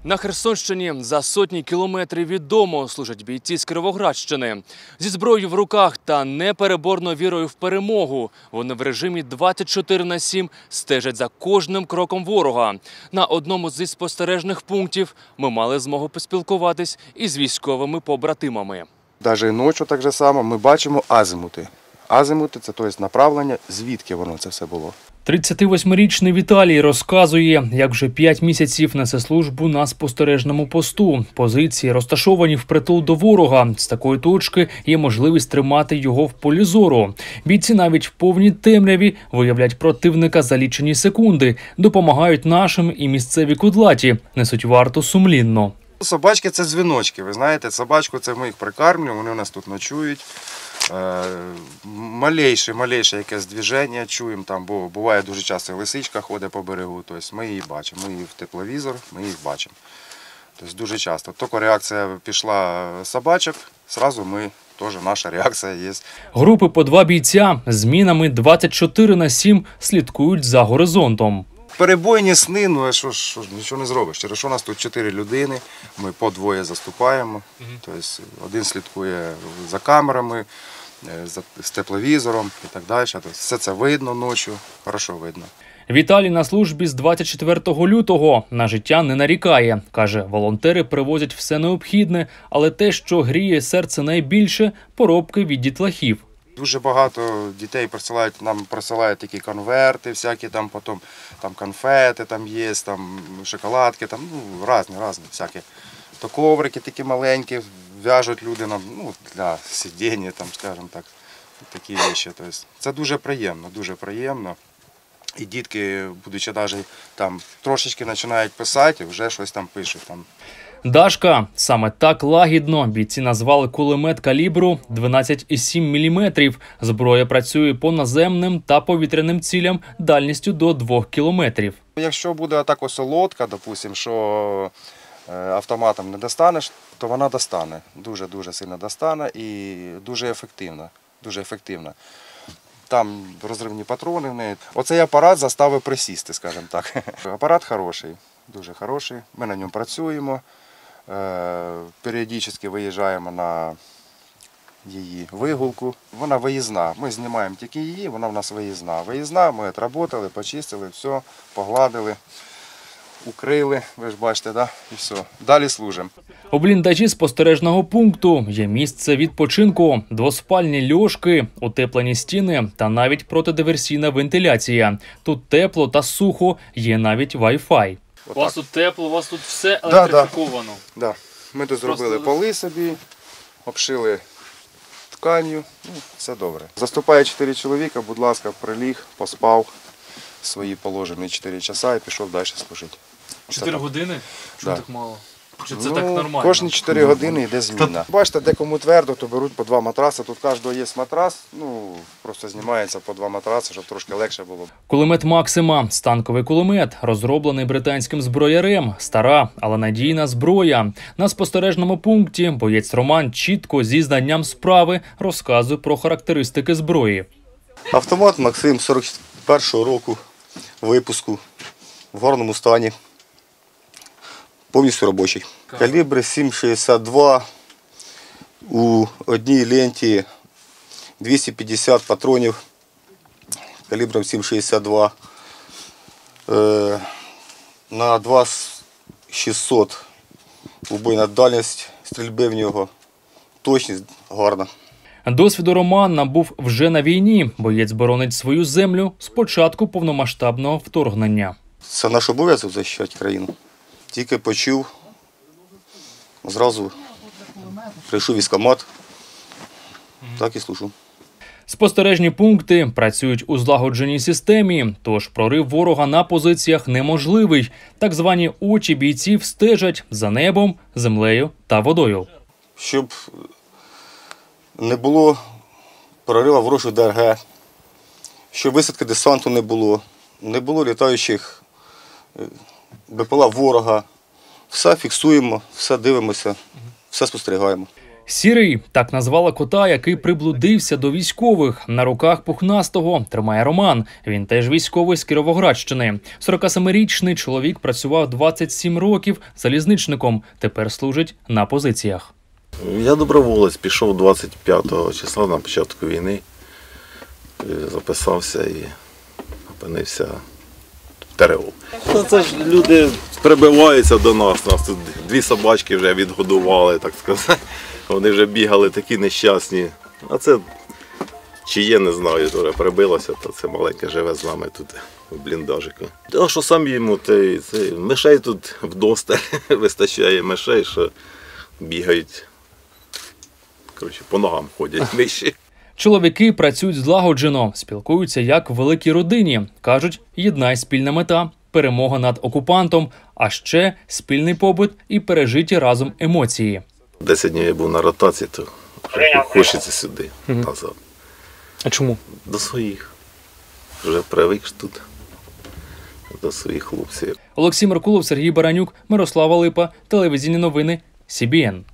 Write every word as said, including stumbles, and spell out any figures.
На Херсонщині за сотні кілометрів від дому служать бійці з Кіровоградщини. Зі зброєю в руках та непереборною вірою в перемогу вони в режимі двадцять чотири на сім стежать за кожним кроком ворога. На одному зі спостережних пунктів ми мали змогу поспілкуватись із військовими побратимами. Навіть ночі так же само ми бачимо азимути. Азимути – це тобто направлення, звідки воно це все було. тридцятивосьмирічний Віталій розказує, як вже п'ять місяців несе службу на спостережному посту. Позиції розташовані впритул до ворога. З такої точки є можливість тримати його в полі зору. Бійці навіть в повній темряві виявлять противника за лічені секунди, допомагають нашим і місцеві кудлаті, несуть варту сумлінно. Собачки – це дзвіночки, ви знаєте, собачку це ми їх прикармлюємо, вони у нас тут ночують. Малейше, малейше якесь движення чуємо, там, бо буває дуже часто лисичка ходить по берегу, тобто ми її бачимо, ми її в тепловізор, ми їх бачимо. Тобто дуже часто. Тільки реакція пішла собачок, одразу ми, теж наша реакція є. Групи по два бійця змінами двадцять чотири на сім слідкують за горизонтом. Перебойні сни, ну що ж, що ж, нічого не зробиш. Через що у нас тут чотири людини, ми по двоє заступаємо. Тобто один слідкує за камерами, з тепловізором і так далі. Тобто все це видно ночі, хорошо видно. Віталій на службі з двадцять четвертого лютого. На життя не нарікає. Каже, волонтери привозять все необхідне, але те, що гріє серце найбільше – поробки від дітлахів. Дуже багато дітей присилають, нам присилають такі конверти, всякі там, потім там конфети там є, там шоколадки, там ну різні, різні всякі. То коврики такі маленькі, в'яжуть люди нам, ну для сидіння, там, скажімо так, такі речі. Тобто це дуже приємно, дуже приємно. І дітки, будучи навіть там трошечки починають писати, вже щось там пишуть там. Дашка. Саме так лагідно бійці назвали кулемет калібру дванадцять цілих сім міліметрів. Зброя працює по наземним та повітряним цілям дальністю до двох кілометрів. Якщо буде така солодка, допустим, що автоматом не достанеш, то вона достане. Дуже-дуже сильно достане і дуже ефективна. Дуже ефективна. Там розривні патрони в неї. Оцей апарат заставив присісти, скажімо так. Апарат хороший, дуже хороший. Ми на ньому працюємо. Періодично виїжджаємо на її вигулку. Вона виїзна. Ми знімаємо тільки її, вона в нас виїзна. Виїзна, ми відработали, почистили, все, погладили, укрили, ви ж бачите, да? І все. Далі служимо. У бліндажі спостережного пункту є місце відпочинку, двоспальні льошки, утеплені стіни та навіть протидиверсійна вентиляція. Тут тепло та сухо, є навіть вай-фай. У вас тут тепло, у вас тут все Да, електрифіковано. Да, да. Ми тут Просто... зробили поли собі, обшили тканью, ну, все добре. Заступає чотири чоловіка, будь ласка, приліг, поспав свої положені чотири часа і пішов далі служити. чотири години? Чому Да. так мало? Чи це ну, так нормально? Кожні чотири години йде зміна. Бачите, де кому твердо, то беруть по два матраси. Тут кожного є матрас, ну просто знімається по два матраси, щоб трошки легше було. Кулемет Максима – станковий кулемет, розроблений британським зброярем. Стара, але надійна зброя. На спостережному пункті боєць Роман чітко зі знанням справи розказує про характеристики зброї. Автомат Максим сорок першого року випуску, в гарному стані, повністю робочий. Калібр сім шістдесят два, у одній ленті двісті п'ятдесят патронів калібром сім шістдесят два, е, на два шістсот убойна дальність стрільби в нього, точність гарна. Досвіду Роман набув вже на війні. Боєць боронить свою землю з початку повномасштабного вторгнення. Це наш обов'язок захищати країну. Тільки почув, зразу прийшов військкомат, так і служу. Спостережні пункти працюють у злагодженій системі, тож прорив ворога на позиціях неможливий. Так звані очі бійців стежать за небом, землею та водою. Щоб не було прориву ворожих ДРГ, щоб висадки десанту не було, не було літаючих БПЛА ворога. Все фіксуємо, все дивимося, все спостерігаємо. Сірий – так назвала кота, який приблудився до військових. На руках пухнастого тримає Роман. Він теж військовий з Кіровоградщини. сорокасемирічний чоловік працював двадцять сім років залізничником. Тепер служить на позиціях. Я доброволець, пішов двадцять п'ятого числа на початку війни. Записався і опинився в ТРО. Ну, це ж люди прибиваються до нас. Нас тут дві собачки вже відгодували, так сказати. Вони вже бігали такі нещасні. А це чиє, не знаю, теж прибилося, то це маленьке живе з нами тут в бліндажику. А що сам йому, те, це, мишей тут вдосталь, вистачає мишей, що бігають, коротше, по ногам ходять миші. Чоловіки працюють злагоджено, спілкуються як в великій родині. Кажуть, єдна спільна мета – перемога над окупантом, а ще спільний побут і пережиті разом емоції. Десять днів я був на ротації, то вже хочеться сюди, назад. А чому? До своїх. Вже привик ж тут, до своїх хлопців. Олексій Меркулов, Сергій Баранюк, Мирослава Липа, телевізійні новини, Сі Бі Ен.